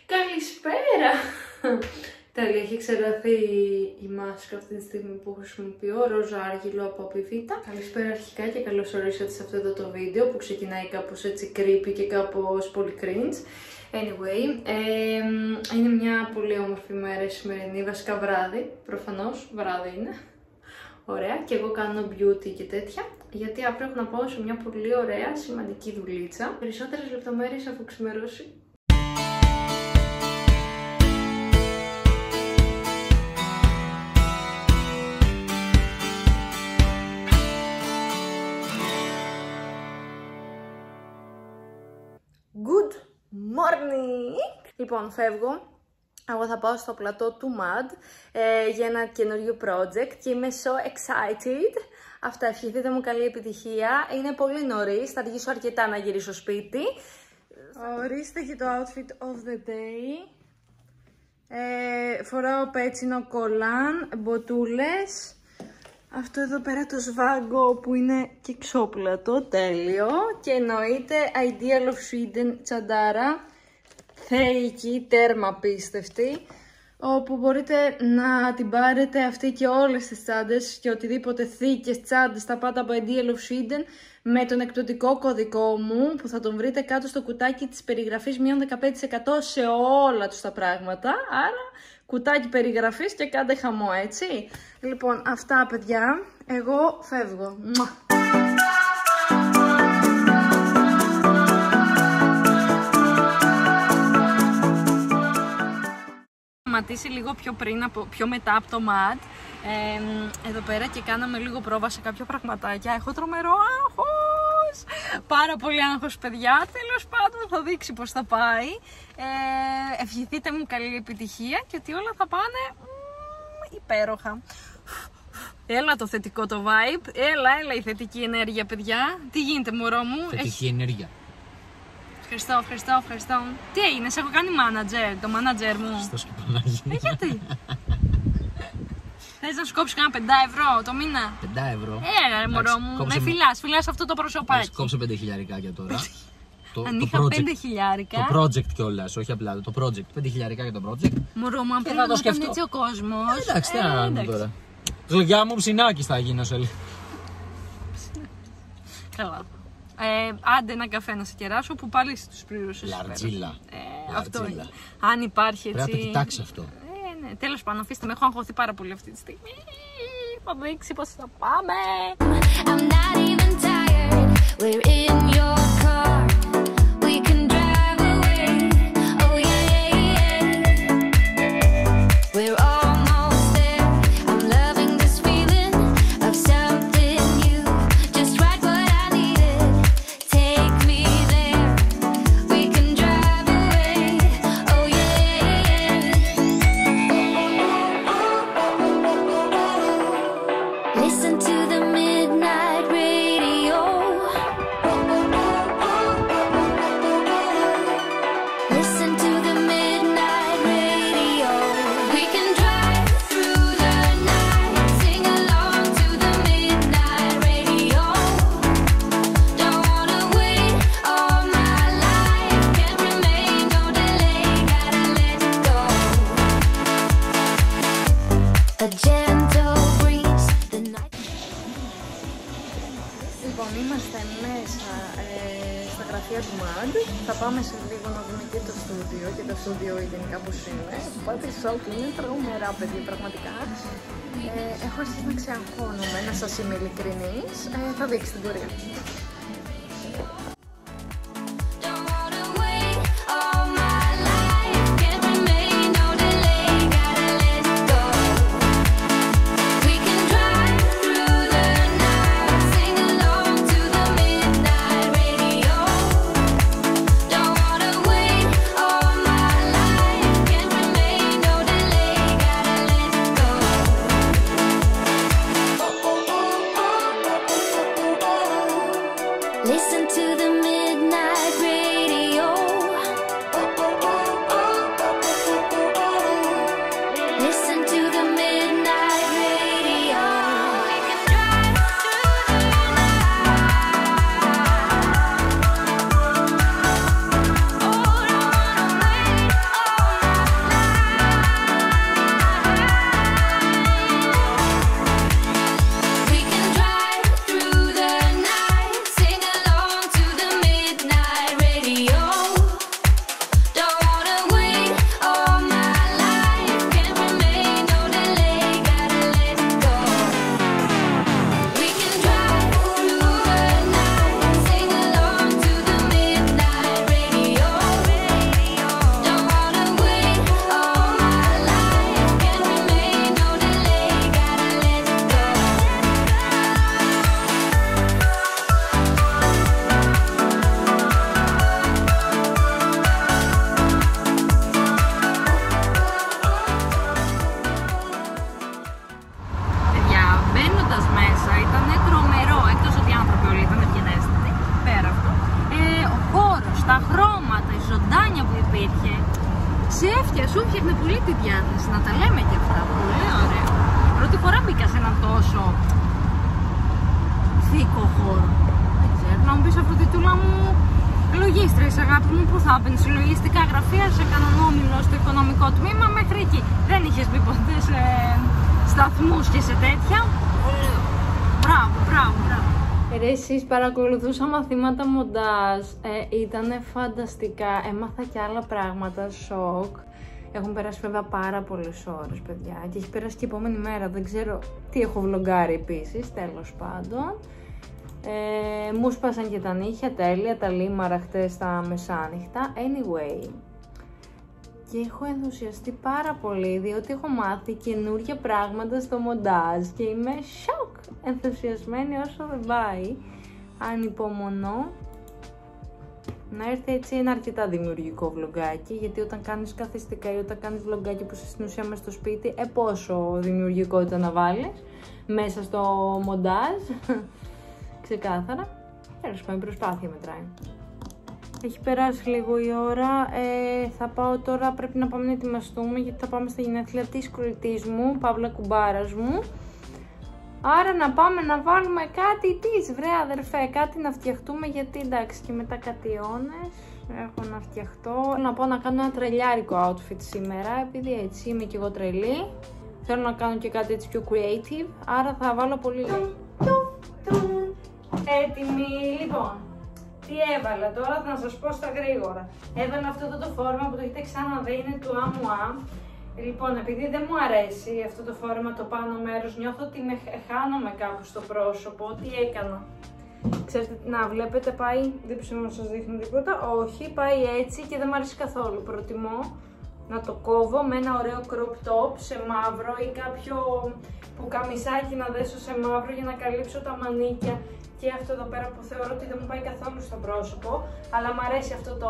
Καλησπέρα! Τέλεια, έχει εξελαθεί η μάσκα αυτή τη στιγμή που χρησιμοποιώ, ροζ άργυλο από Apivita. Καλησπέρα αρχικά και καλώς ορίσατε σε αυτό το βίντεο που ξεκινάει κάπως έτσι creepy και κάπως πολύ cringe. Anyway, είναι μια πολύ όμορφη μέρα η σημερινή, βασικά βράδυ, προφανώς βράδυ είναι. Ωραία, και εγώ κάνω beauty και τέτοια, γιατί αύριο έχω να πάω σε μια πολύ ωραία σημαντική δουλίτσα. Περισσότερες λεπτομέρειες αφού ξημερώσει. Good morning! Λοιπόν, φεύγω. Εγώ θα πάω στο πλατό του MAD για ένα καινούριο project και είμαι so excited. Αυτά, ευχηθείτε μου καλή επιτυχία. Είναι πολύ νωρίς, θα αργήσω αρκετά να γυρίσω σπίτι. Ορίστε και το outfit of the day. Φοράω πέτσινο κολάν, μποτούλες. Αυτό εδώ πέρα το σβάγκο που είναι και ξόπλατο, τέλειο. Και εννοείται Ideal of Sweden τσαντάρα, θεϊκή, τέρμα πίστευτη, όπου μπορείτε να την πάρετε αυτή και όλες τις τσάντες και οτιδήποτε θήκες τσάντες τα πάτε από Ideal of Sweden με τον εκπτωτικό κωδικό μου που θα τον βρείτε κάτω στο κουτάκι της περιγραφής μείον 15% σε όλα τους τα πράγματα. Άρα κουτάκι περιγραφής και κάντε χαμό, έτσι. Λοιπόν, αυτά παιδιά, εγώ φεύγω. Σταματήσει λίγο πιο μετά από το MAD εδώ πέρα και κάναμε λίγο πρόβα σε κάποια πραγματάκια. Έχω τρομερό άγχος, πάρα πολύ άγχος παιδιά, τέλος πάντων θα δείξει πως θα πάει. Ευχηθείτε μου καλή επιτυχία και ότι όλα θα πάνε υπέροχα. Έλα το θετικό το vibe, έλα η θετική ενέργεια παιδιά. Τι γίνεται μωρό μου? Θετική ενέργεια. Ευχαριστώ. Τι έγινε, σε έχω κάνει manager, το manager μου. Στο σκυπανάκι. Γιατί? Θες να σου κόψω κάνα 5 ευρώ το μήνα? 5 ευρώ. Ρε μωρό μου, με φυλάς αυτό το προσωπάκι. Κόψε 5 χιλιάρικια τώρα. Αν είχα 5 χιλιάρικα. Το project κιόλας, όχι απλά το project. 5 χιλιάρικα για το project. Μωρό μου, αν πρέπει να το κάνει έτσι ο κόσμος. Εντάξει, τι να κάνουμε τώρα. Γλυκιά μου ψινάκι θα γίνω σε λίγο. Καλά. Άντε ένα καφέ να σε κεράσω που πάλι τους πλήρωσες. Λαρτζίλα. Αυτό είναι. Αν υπάρχει έτσι. Πρέπει να το κοιτάξει αυτό. Ναι. Τέλος πάντων, αφήστε με, έχω αγχωθεί πάρα πολύ αυτή τη στιγμή. Θα δείξει πως θα πάμε. Λοιπόν, είμαστε μέσα στα γραφεία του MAD. Θα πάμε σε λίγο να δούμε και το στούντιο και το στούντιο γενικά πως είναι. Πάτε σοκ, είναι τρομερά παιδιά πραγματικά. Έχω αρχίσει να ξεαγχώνομαι, να σας είμαι ειλικρινής. Θα δείξει την πορεία. Ξέφτια, σου φτιάχνε πολύ τη διάθεση, να τα λέμε και αυτά. Πολύ ωραία. Πρώτη φορά μπήκα σε έναν τόσο θήκο χώρο. Δεν ξέρω, να μου πεις Αφροδιτούλα μου, λογίστρες αγάπη μου, πού θα έπαιρνες σε λογιστικά γραφεία, σε κανονόμιλο, στο οικονομικό τμήμα, μέχρι εκεί. Δεν είχες μπει ποτέ σε σταθμούς και σε τέτοια. Μπράβο, μπράβο, μπράβο. Εσείς παρακολουθούσα μαθήματα μοντάζ, ήτανε φανταστικά, έμαθα και άλλα πράγματα, σοκ. Έχουν περάσει βέβαια πάρα πολλές ώρες, παιδιά, και έχει περάσει και η επόμενη μέρα, δεν ξέρω τι έχω βλογκάρει επίσης, τέλος πάντων. Μου σπάσαν και τα νύχια, τέλεια, τα λίμαρα χτες στα μεσάνυχτα, anyway. Και έχω ενθουσιαστεί πάρα πολύ, διότι έχω μάθει καινούργια πράγματα στο μοντάζ και είμαι σοκ, ενθουσιασμένη όσο δεν πάει. Ανυπομονώ να έρθει έτσι ένα αρκετά δημιουργικό βλογκάκι, γιατί όταν κάνεις καθιστικά ή όταν κάνεις βλογκάκι που είσαι στην ουσία μες στο σπίτι, πόσο δημιουργικότητα να βάλεις μέσα στο μοντάζ, ξεκάθαρα. Τέλος πάντων, η προσπάθεια μετράει. Έχει περάσει λίγο η ώρα, θα πάω τώρα, πρέπει να πάμε να ετοιμαστούμε γιατί θα πάμε στα γενέθλια της κολλητής μου, Παύλα κουμπάρας μου. Άρα να πάμε να βάλουμε κάτι της, βρε αδερφέ, κάτι να φτιαχτούμε, γιατί εντάξει και μετά κατιώνες έχω να φτιαχτώ. Θέλω να πάω να κάνω ένα τρελιάρικο outfit σήμερα, επειδή έτσι είμαι και εγώ τρελή. Θέλω να κάνω και κάτι έτσι πιο creative, άρα θα βάλω πολύ λίγο. Έτοιμοι, λοιπόν. Τι έβαλα τώρα, θα σας πω στα γρήγορα. Έβαλα αυτό το φόρμα που το έχετε ξαναδεί, είναι του Amoué. Λοιπόν, επειδή δεν μου αρέσει αυτό το φόρμα το πάνω μέρος, νιώθω ότι με χάνομαι κάπου στο πρόσωπο. Τι έκανα? Ξέρετε, να βλέπετε, πάει, δεν ξέρω να σας δείχνω τίποτα, όχι, πάει έτσι και δεν μου αρέσει καθόλου. Προτιμώ να το κόβω με ένα ωραίο crop top σε μαύρο ή κάποιο πουκαμισάκι να δέσω σε μαύρο για να καλύψω τα μανίκια. Και αυτό εδώ πέρα που θεωρώ ότι δεν μου πάει καθόλου στο πρόσωπο, αλλά μου αρέσει αυτό το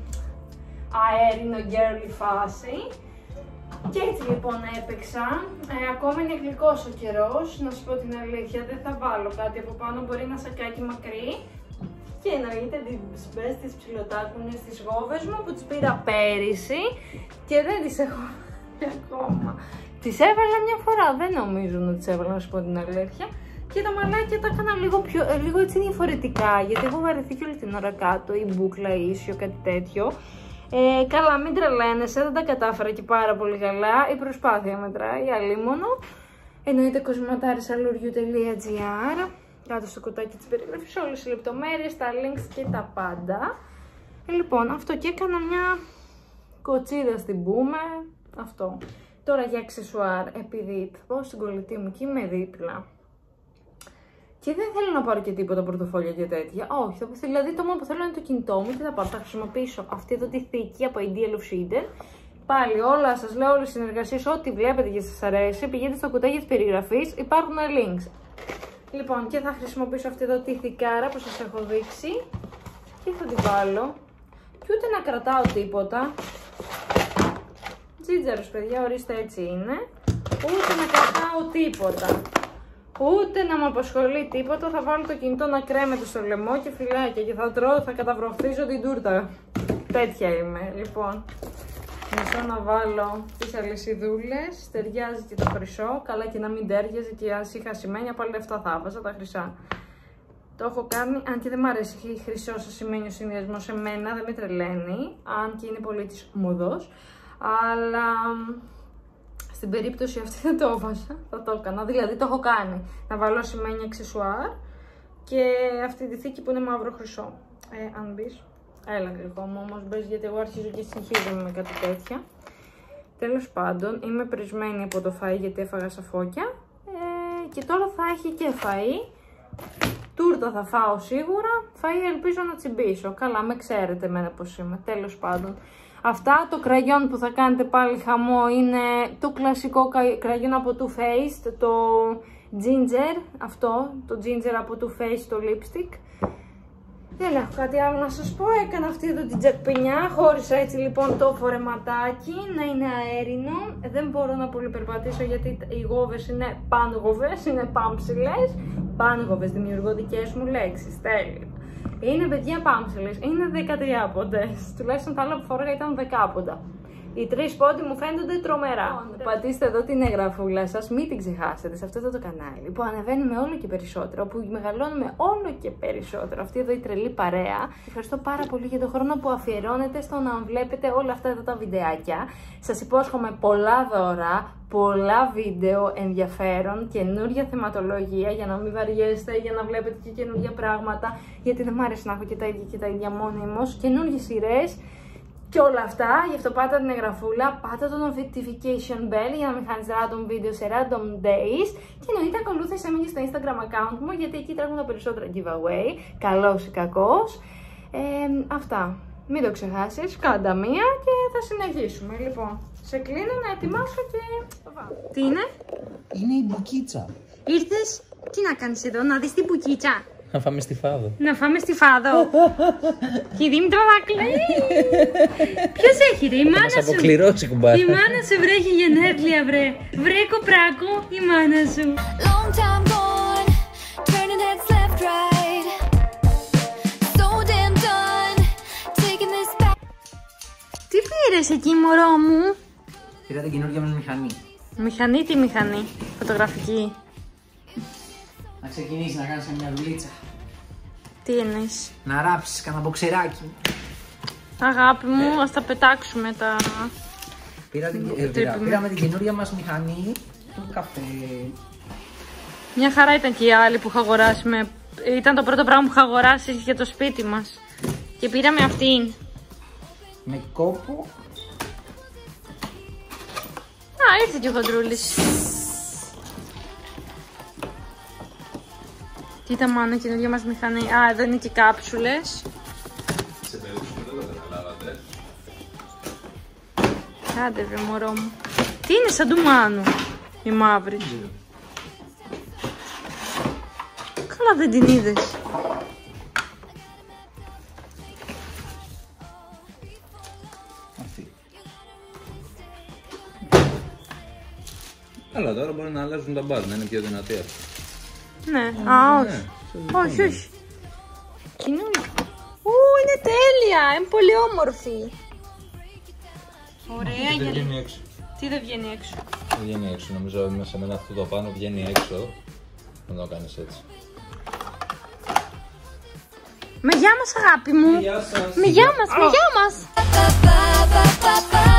αέρινο girly φάση. Και έτσι λοιπόν έπαιξα. Ακόμα είναι γλυκός ο καιρός, να σου πω την αλήθεια, δεν θα βάλω κάτι από πάνω, μπορεί ένα σακάκι μακρύ. Και εννοείται τις μπες, τις ψιλοτάκουνες, τις γόβες μου που τις πήρα πέρυσι και δεν τις έχω ακόμα. Τις έβαλα μια φορά, δεν νομίζω να τις έβαλα, να σου πω την αλήθεια. Και τα μαλάκια τα έκανα λίγο έτσι διαφορετικά, γιατί έχω βαρεθεί και όλη την ώρα κάτω, ή μπούκλα, ή ίσιο, κάτι τέτοιο. Καλά, μην τρελαίνεσαι, δεν τα κατάφερα και πάρα πολύ καλά, η προσπάθεια μετράει, αλίμονο. Εννοείται κοσματάρισαλουριού.gr, κάτω στο κουτάκι της περιγραφής, όλες οι λεπτομέρειες, τα links και τα πάντα. Λοιπόν, αυτό και έκανα μια κοτσίδα στην πούμε, αυτό. Τώρα για αξεσουάρ, επειδή θα πάω στην κολλητή μου και είμαι δίπλα. Και δεν θέλω να πάρω και τίποτα πορτοφόλια και τέτοια. Όχι, δηλαδή το μόνο που θέλω είναι το κινητό μου και θα πάω. Θα χρησιμοποιήσω αυτή εδώ τη θήκη από Ideal of Sweden. Πάλι όλα, σας λέω όλες τις συνεργασίες, ό,τι βλέπετε και σας αρέσει, πηγαίνετε στο κουτάκι της περιγραφής, υπάρχουν links. Λοιπόν, και θα χρησιμοποιήσω αυτή εδώ τη θηκάρα που σας έχω δείξει. Και θα τη βάλω. Και ούτε να κρατάω τίποτα. Τζίτζαρος, παιδιά, ορίστε, έτσι είναι. Ούτε να κρατάω τίποτα. Ούτε να με απασχολεί τίποτα, θα βάλω το κινητό να κρέμεται στο λαιμό και φυλάκια και θα τρώω, θα καταβροχθίζω την τούρτα. Τέτοια είμαι, λοιπόν. Μισό να βάλω τις αλυσιδούλες, ταιριάζει και το χρυσό, καλά και να μην τέριαζε και αν είχα σημαίνια πάλι αυτά θα βάζα τα χρυσά. Το έχω κάνει, αν και δεν μου αρέσει χρυσό σε σημαίνιο συνδυασμό σε μένα, δεν με τρελαίνει, αν και είναι πολύ της μοδός, αλλά... Στην περίπτωση αυτή δεν το έβαζα, θα το έκανα, δηλαδή το έχω κάνει. Να βάλω σημαίνια αξεσουάρ και αυτή τη θήκη που είναι μαύρο χρυσό. Αν μπεις, έλα γλυκό μου όμως μπες, γιατί εγώ αρχίζω και συγχύζομαι με κάτι τέτοια. Τέλος πάντων, είμαι πρισμένη από το φαΐ γιατί έφαγα σαφόκια. Και τώρα θα έχει και φαΐ. Τούρτα θα φάω σίγουρα, φαΐ ελπίζω να τσιμπήσω. Καλά, με ξέρετε εμένα πως είμαι, τέλος πάντων. Αυτά, το κραγιόν που θα κάνετε πάλι χαμό είναι το κλασικό κραγιόν από Too Faced, το Ginger, αυτό, το Ginger από Too Faced, το lipstick. Δεν έχω κάτι άλλο να σας πω, έκανα αυτή εδώ την τζακπινιά, χώρισα έτσι λοιπόν το φορεματάκι, να είναι αέρινο. Δεν μπορώ να πολύ περπατήσω γιατί οι γόβες είναι πάνγοβες, είναι πάμψιλες. Πάνγοβες, δημιουργώ δικές μου λέξεις, τέλεια. Είναι παιδιά πάμψιλες, είναι 13 πόντες, τουλάχιστον τα άλλα που φοράγα ήταν 10 πόντα. Οι 3 πόντοι μου φαίνονται τρομερά. Πατήστε εδώ την εγγραφούλα σας, μην την ξεχάσετε σε αυτό εδώ το κανάλι που ανεβαίνουμε όλο και περισσότερο, που μεγαλώνουμε όλο και περισσότερο. Αυτή εδώ η τρελή παρέα. Ευχαριστώ πάρα πολύ για τον χρόνο που αφιερώνετε στο να βλέπετε όλα αυτά εδώ τα βιντεάκια. Σας υπόσχομαι πολλά δώρα, πολλά βίντεο ενδιαφέρον, καινούργια θεματολογία για να μην βαριέστε, για να βλέπετε και καινούργια πράγματα. Γιατί δεν μου αρέσει να έχω και τα ίδια μόνιμος. Καινούργιες σειρές. Και όλα αυτά, γι' αυτό πάτα την εγγραφούλα, πάτα το notification bell για να μην χάνεις random videos σε random days και εννοείται ακολούθησέ με και στο Instagram account μου γιατί εκεί τρέχουν τα περισσότερα giveaway, καλός ή κακός. Αυτά, μην το ξεχάσεις, κάντα μία και θα συνεχίσουμε. Λοιπόν, σε κλείνω να ετοιμάσω και... Τι είναι? Είναι η μπουκίτσα. Ήρθες, τι να κάνεις εδώ, να δεις την μπουκίτσα? Να φάμε στη Φάδο. Να φάμε στη Φάδο. Και η Δήμητρα θα κλαίει. Ποιος έχει ρε, η μάνα σου. Θα μας αποκληρώσει κουμπάρι. Η μάνα σου βρε, έχει γενέθλια βρε. Βρε κοπράκο, η μάνα σου. Τι πήρες εκεί μωρό μου? Πήρα την καινούργια μας μηχανή. Μηχανή, τι μηχανή? Φωτογραφική. Να ξεκινήσεις να κάνεις μια δουλίτσα. Τι εννοείς? Να ράψεις κανένα μποξεράκι. Αγάπη μου, ας τα πετάξουμε τα... Πήραμε την καινούργια μας μηχανή του καφέ. Μια χαρά ήταν και η άλλη που είχα αγοράσει. Ήταν το πρώτο πράγμα που είχα αγοράσει για το σπίτι μας. Και πήραμε αυτήν. Με κόπο. Α, ήρθε και ο Χοντρούλης. Κοίτα μάνα, καινούργια μας μηχανή. Α, εδώ είναι και κάψουλες. Σε περίπτωση που δεν το καταλάβατε. Άντε βρε μωρό μου. Τι είναι σαν του Μάνου η μαύρη? Καλά δεν την είδες. Αυτή. Αλλά τώρα μπορεί να αλλάζουν τα μπάρ, να είναι πιο δυνατή αυτή. Ναι, α, όχι. Όχι, όχι. Καινούργια. Είναι τέλεια, είναι πολύ όμορφη. Ωραία για... Δεν βγαίνει έξω. Τι δεν βγαίνει έξω? Δεν βγαίνει έξω, νομίζω μέσα με αυτό το πάνω βγαίνει έξω. Να το κάνεις έτσι. Με γεια μας αγάπη μου. Γεια σας. Με γεια μας, με γεια μας.